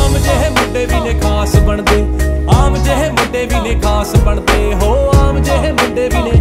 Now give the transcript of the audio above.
आम जेहे मुंडे भी ने खास बनते, आम जेहे मुंडे भी ने खास बनते हो, आम जेहे मुंडे भी ने